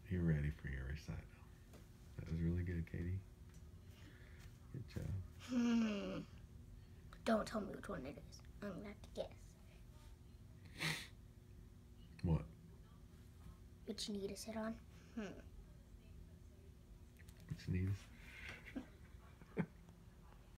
You're ready for your recital. That was really good, Katie. Good job. Don't tell me which one it is. I'm gonna have to guess. What? Which you need to sit on? Which you need to